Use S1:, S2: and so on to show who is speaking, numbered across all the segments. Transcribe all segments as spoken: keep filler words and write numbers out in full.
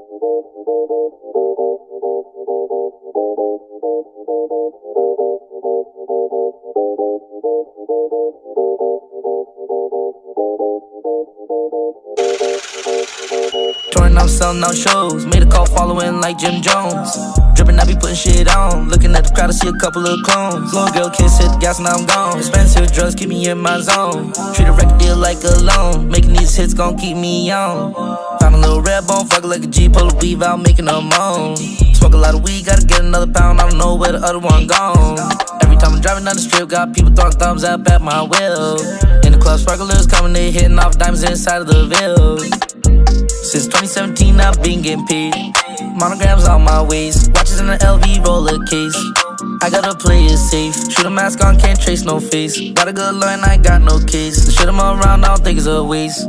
S1: Touring, I'm selling out shows. Made a call following like Jim Jones. Drippin', I be putting shit on. Looking at the crowd, I see a couple of clones. Little girl kiss, hit the gas, now I'm gone. Expensive drugs keep me in my zone. Treat a record deal like a loan. Making these hits gon' keep me on. Found a little red bone, fuck it like a G, pull a weave out, making a moan. Smoke a lot of weed, gotta get another pound. I don't know where the other one gone. Every time I'm driving down the strip, got people throwing thumbs up at my wheel. In the club, sparklers coming, they hitting off diamonds inside of the Ville. Since twenty seventeen, I've been getting paid. Monograms on my waist, watches in the L V roller case. I gotta play it safe. Shoot a mask on, can't trace no face. Got a good line, I got no case. The shit I'm around, I don't think it's a waste.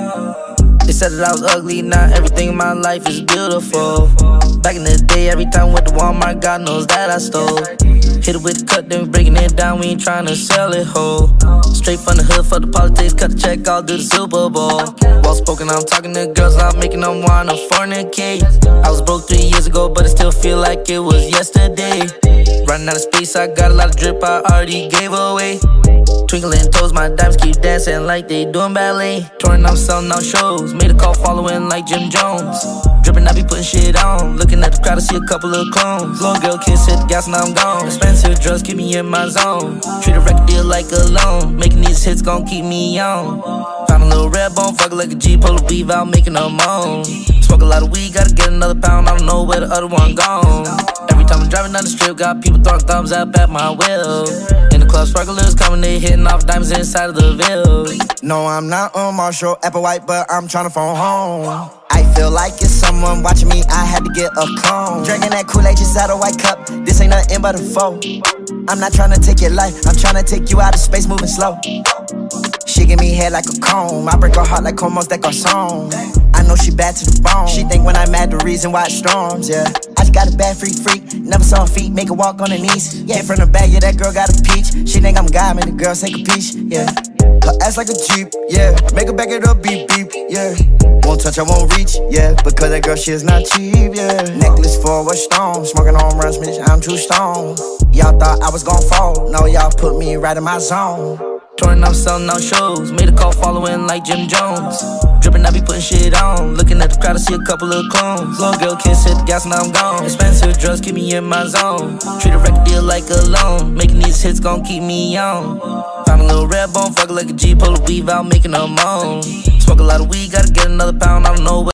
S1: They said that I was ugly, now everything in my life is beautiful. Back in the day, every time I went to Walmart, God knows that I stole. Hit it with the cut, then breaking it down, we ain't tryna sell it whole. Straight from the hood for the politics, cut the check, I'll do the Super Bowl. Well spoken, I'm talking to girls, I'm making them wanna fornicate. I was broke three years ago, but I still feel like it was yesterday. Running out of space, I got a lot of drip, I already gave away. Twinkling toes, my dimes keep dancing like they doing ballet. Touring, I'm selling out shows. Made a call following like Jim Jones. Drippin', I be putting shit on. Looking at the crowd, I see a couple of clones. Little girl kiss, hit the gas, now I'm gone. Expensive drugs keep me in my zone. Treat a record deal like a loan. Making these hits gon' keep me on. Found a little red bone, fuck it like a G, pull a weave out, making a moan. Smoke a lot of weed, gotta get another pound. I don't know where the other one gone. Every time I'm driving down the strip, got people throwing thumbs up at my wheel. In the club, sparklers coming, they hitting off diamonds inside of the Ville.
S2: No, I'm not on Marshall Applewhite, but I'm tryna phone home. I feel like it's someone watching me, I had to get a clone. Drinking that Kool-Aid just out of white cup, this ain't nothing but a foe. I'm not tryna take your life, I'm tryna take you out of space moving slow. She give me head like a comb, I break her heart like Como de Garçon. I know she bad to the bone, she think when I'm mad the reason why it storms, yeah. I just got a bad freak freak, never saw her feet, make her walk on her knees. Yeah, from the back, yeah, that girl got a peach. She think I'm God, man, the girl take a peach, yeah. Her ass like a Jeep, yeah, make her back it up, beep, beep, yeah. Won't touch, I won't reach, yeah, because that girl, she is not cheap, yeah. Necklace for a stone, smoking on runs, bitch, I'm too stoned. Y'all thought I was gon' fall, no, y'all put me right in my zone.
S1: Touring, I'm selling out shows. Made a call following like Jim Jones. Drippin', I be putting shit on. Looking at the crowd, I see a couple of clones. Little girl kiss, hit the gas, now I'm gone. Expensive drugs keep me in my zone. Treat a record deal like a loan. Making these hits gon' keep me on. Found a little red bone, fuck it like a G, pull a weave out, making a moan. Smoke a lot of weed, gotta get another pound, I don't know what